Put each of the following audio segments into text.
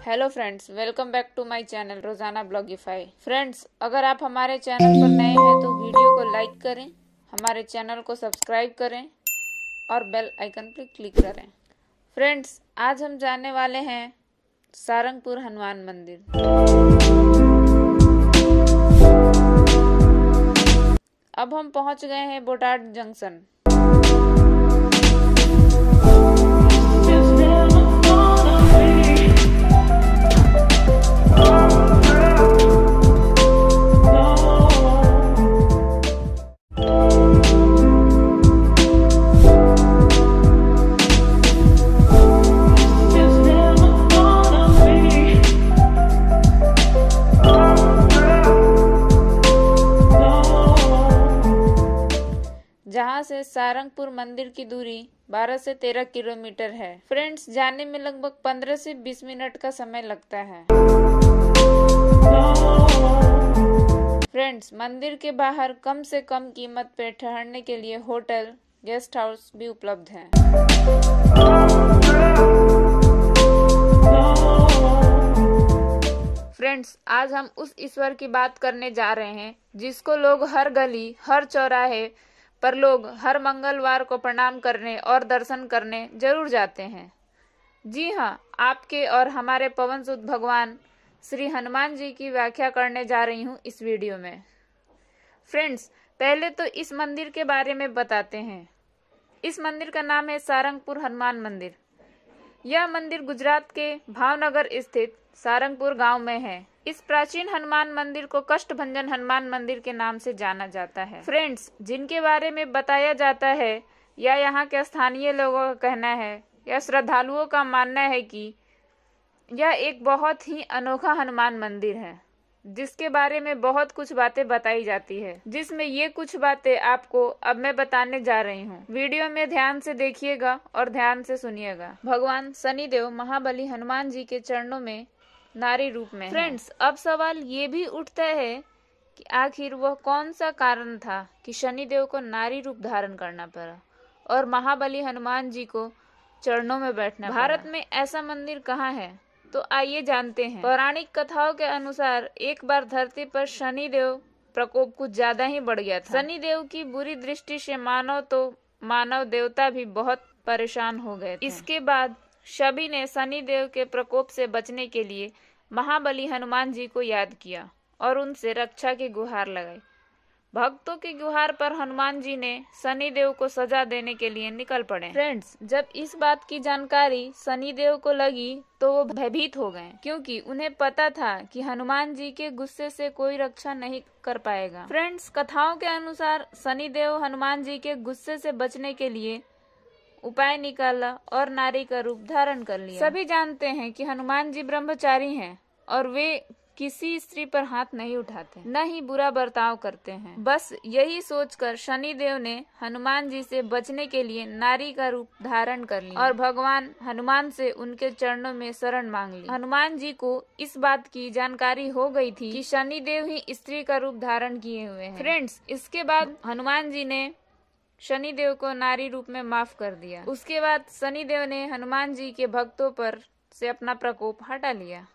Hello friends, welcome back to my channel रोजाना Blogify. Friends, अगर आप हमारे चैनल पर नए हैं तो वीडियो को लाइक करें, हमारे चैनल को सब्सक्राइब करें और बेल आइकन पर क्लिक करें। फ्रेंड्स, आज हम जाने वाले हैं सारंगपुर हनुमान मंदिर। अब हम पहुंच गए हैं बोटाड जंक्शन। जहां से सारंगपुर मंदिर की दूरी 12 से 13 किलोमीटर है। फ्रेंड्स, जाने में लगभग 15 से 20 मिनट का समय लगता है। फ्रेंड्स, मंदिर के बाहर कम से कम कीमत पे ठहरने के लिए होटल, गेस्ट हाउस भी उपलब्ध हैं। फ्रेंड्स, आज हम उस ईश्वर की बात करने जा रहे हैं जिसको लोग हर गली, हर चौराहे पर लोग हर मंगलवार को प्रणाम करने और दर्शन करने जरूर जाते हैं। जी हाँ, आपके और हमारे पवन सुत भगवान श्री हनुमान जी की व्याख्या करने जा रही हूँ इस वीडियो में। फ्रेंड्स, पहले तो इस मंदिर के बारे में बताते हैं। इस मंदिर का नाम है सारंगपुर हनुमान मंदिर। यह मंदिर गुजरात के भावनगर स्थित सारंगपुर गांव में है। इस प्राचीन हनुमान मंदिर को कष्टभंजन हनुमान मंदिर के नाम से जाना जाता है। फ्रेंड्स, जिनके बारे में बताया जाता है या यहाँ के स्थानीय लोगों का कहना है या श्रद्धालुओं का मानना है कि यह एक बहुत ही अनोखा हनुमान मंदिर है, जिसके बारे में बहुत कुछ बातें बताई जाती है, जिसमें ये कुछ बातें आपको अब मैं बताने जा रही हूँ। वीडियो में ध्यान से देखिएगा और ध्यान से सुनिएगा। भगवान शनिदेव महाबली हनुमान जी के चरणों में नारी रूप में। फ्रेंड्स, अब सवाल ये भी उठता है कि आखिर वह कौन सा कारण था कि शनिदेव को नारी रूप धारण करना पड़ा और महाबली हनुमान जी को चरणों में बैठना पड़ा। भारत में ऐसा मंदिर कहाँ है, तो आइए जानते हैं। पौराणिक कथाओं के अनुसार एक बार धरती पर शनिदेव प्रकोप कुछ ज्यादा ही बढ़ गया था। शनिदेव की बुरी दृष्टि से मानव देवता भी बहुत परेशान हो गए थे। इसके बाद सभी ने शनिदेव के प्रकोप से बचने के लिए महाबली हनुमान जी को याद किया और उनसे रक्षा की गुहार लगाई। भक्तों की गुहार पर हनुमान जी ने शनिदेव को सजा देने के लिए निकल पड़े। फ्रेंड्स, जब इस बात की जानकारी शनिदेव को लगी तो वो भयभीत हो गए, क्योंकि उन्हें पता था कि हनुमान जी के गुस्से से कोई रक्षा नहीं कर पाएगा। फ्रेंड्स, कथाओं के अनुसार शनिदेव हनुमान जी के गुस्से से बचने के लिए उपाय निकाला और नारी का रूप धारण कर लिया। सभी जानते हैं कि हनुमान जी ब्रह्मचारी हैं और वे किसी स्त्री पर हाथ नहीं उठाते, न ही बुरा बर्ताव करते हैं। बस यही सोचकर शनिदेव ने हनुमान जी से बचने के लिए नारी का रूप धारण कर लिया और भगवान हनुमान से उनके चरणों में शरण मांग ली। हनुमान जी को इस बात की जानकारी हो गई थी कि शनिदेव ही स्त्री का रूप धारण किए हुए हैं। फ्रेंड्स, इसके बाद हनुमान जी ने शनिदेव को नारी रूप में माफ कर दिया। उसके बाद शनिदेव ने हनुमान जी के भक्तों पर से अपना प्रकोप हटा लिया।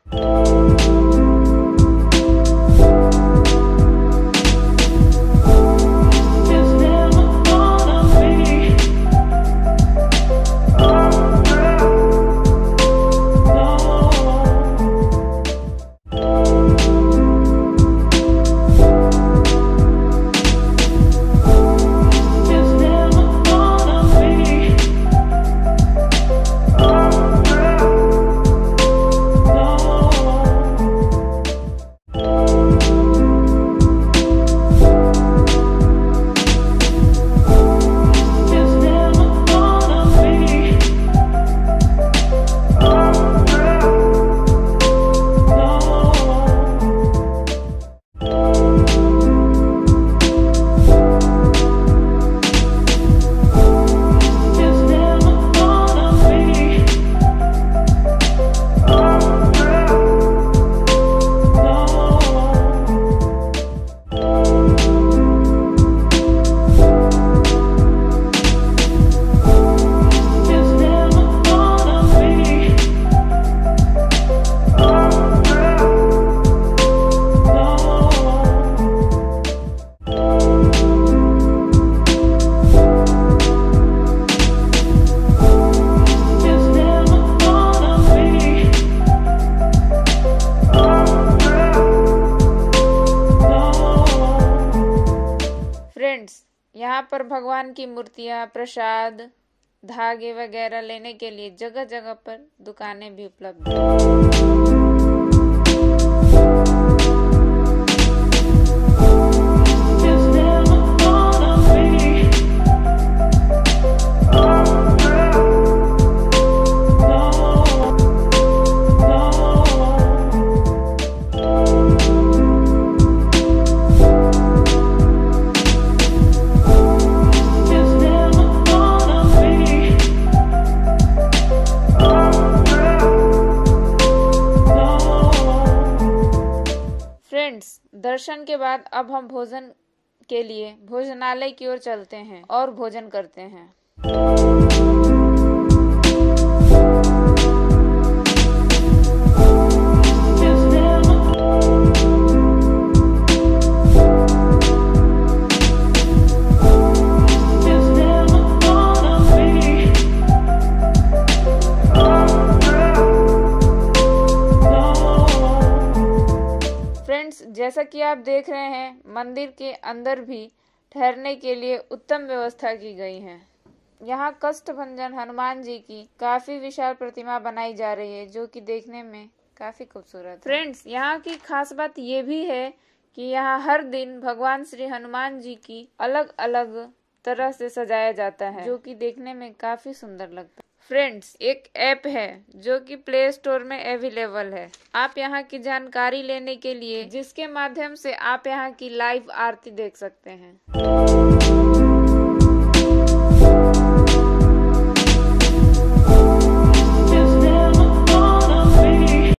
पर भगवान की मूर्तियां, प्रसाद, धागे वगैरह लेने के लिए जगह जगह पर दुकानें भी उपलब्ध हैं। फ्रेंड्स, दर्शन के बाद अब हम भोजन के लिए भोजनालय की ओर चलते हैं और भोजन करते हैं। जैसा कि आप देख रहे हैं, मंदिर के अंदर भी ठहरने के लिए उत्तम व्यवस्था की गई है। यहाँ कष्टभंजन हनुमान जी की काफी विशाल प्रतिमा बनाई जा रही है, जो कि देखने में काफी खूबसूरत है। फ्रेंड्स, यहाँ की खास बात ये भी है कि यहाँ हर दिन भगवान श्री हनुमान जी की अलग अलग तरह से सजाया जाता है, जो कि देखने में काफी सुंदर लगता है। फ्रेंड्स, एक ऐप है जो कि प्ले स्टोर में अवेलेबल है। आप यहाँ की जानकारी लेने के लिए, जिसके माध्यम से आप यहाँ की लाइव आरती देख सकते हैं।